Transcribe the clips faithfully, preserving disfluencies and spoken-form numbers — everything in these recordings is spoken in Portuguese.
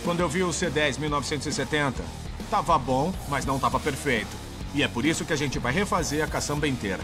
Quando eu vi o C dez mil novecentos e setenta, tava bom, mas não tava perfeito. E é por isso que a gente vai refazer a caçamba inteira.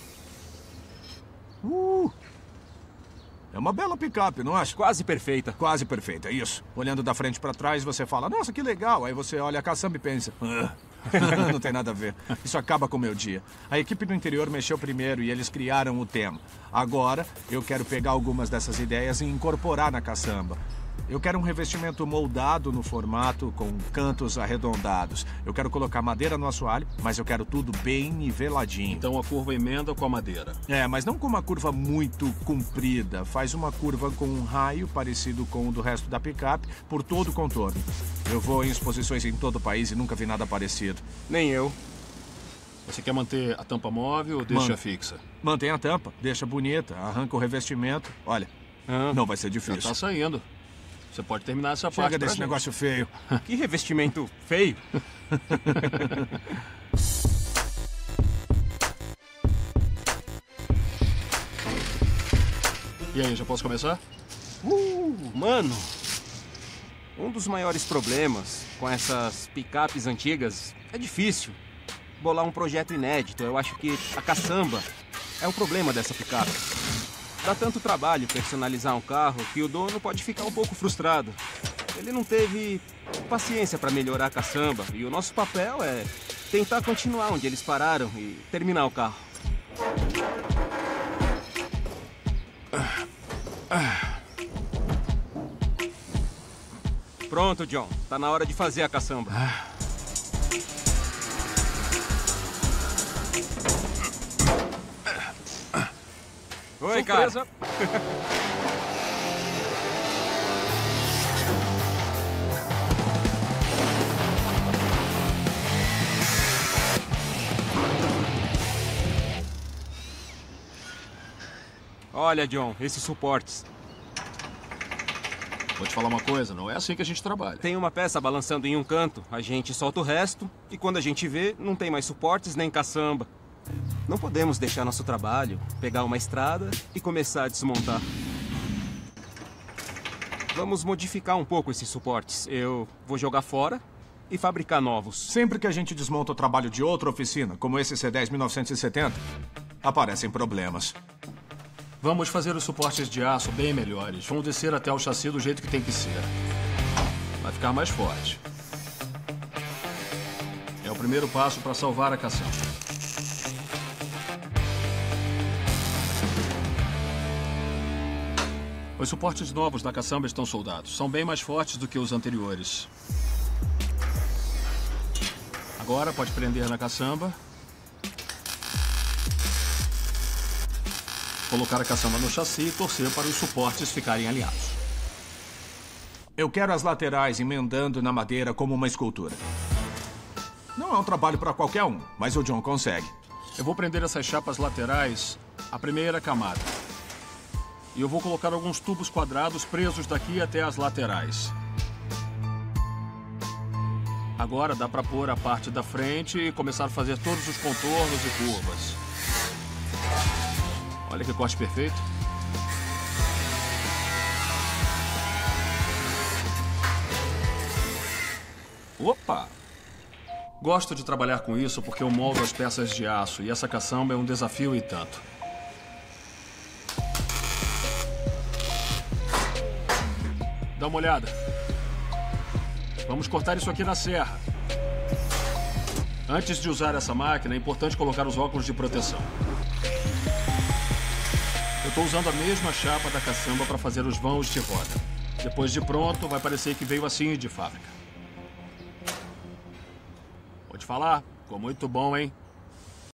Uh! É uma bela picape, não acha? Quase perfeita. Quase perfeita, isso. Olhando da frente pra trás, você fala, nossa, que legal. Aí você olha a caçamba e pensa, ah, não tem nada a ver. Isso acaba com o meu dia. A equipe do interior mexeu primeiro e eles criaram o tema. Agora, eu quero pegar algumas dessas ideias e incorporar na caçamba. Eu quero um revestimento moldado no formato, com cantos arredondados. Eu quero colocar madeira no assoalho, mas eu quero tudo bem niveladinho. Então a curva emenda com a madeira. É, mas não com uma curva muito comprida. Faz uma curva com um raio parecido com o do resto da picape por todo o contorno. Eu vou em exposições em todo o país e nunca vi nada parecido. Nem eu. Você quer manter a tampa móvel ou deixa Man- fixa? Mantém a tampa, deixa bonita, arranca o revestimento. Olha, Ah, não vai ser Já difícil. tá saindo. Você pode terminar essa Chega parte pra desse gente. negócio feio. que revestimento feio. E aí, já posso começar? Uh, mano. Um dos maiores problemas com essas picapes antigas é difícil. Bolar um projeto inédito. Eu acho que a caçamba é o problema dessa picape. Dá tanto trabalho personalizar um carro que o dono pode ficar um pouco frustrado. Ele não teve paciência para melhorar a caçamba e o nosso papel é tentar continuar onde eles pararam e terminar o carro. Pronto, John. Tá na hora de fazer a caçamba. Oi, Surpresa. cara. Olha, John, esses suportes. Vou te falar uma coisa, não é assim que a gente trabalha. Tem uma peça balançando em um canto, a gente solta o resto, e quando a gente vê, não tem mais suportes nem caçamba. Não podemos deixar nosso trabalho, pegar uma estrada e começar a desmontar. Vamos modificar um pouco esses suportes. Eu vou jogar fora e fabricar novos. Sempre que a gente desmonta o trabalho de outra oficina, como esse C dez mil novecentos e setenta, aparecem problemas. Vamos fazer os suportes de aço bem melhores. Vão descer até o chassi do jeito que tem que ser. Vai ficar mais forte. É o primeiro passo para salvar a caçamba. Os suportes novos da caçamba estão soldados. São bem mais fortes do que os anteriores. Agora pode prender na caçamba. Colocar a caçamba no chassi e torcer para os suportes ficarem alinhados. Eu quero as laterais emendando na madeira como uma escultura. Não é um trabalho para qualquer um, mas o John consegue. Eu vou prender essas chapas laterais à primeira camada. E eu vou colocar alguns tubos quadrados presos daqui até as laterais. Agora dá para pôr a parte da frente e começar a fazer todos os contornos e curvas. Olha que corte perfeito. Opa! Gosto de trabalhar com isso porque eu moldo as peças de aço e essa caçamba é um desafio e tanto. Dá uma olhada. Vamos cortar isso aqui na serra. Antes de usar essa máquina, é importante colocar os óculos de proteção. Eu estou usando a mesma chapa da caçamba para fazer os vãos de roda. Depois de pronto, vai parecer que veio assim de fábrica. Vou te falar, ficou muito bom, hein?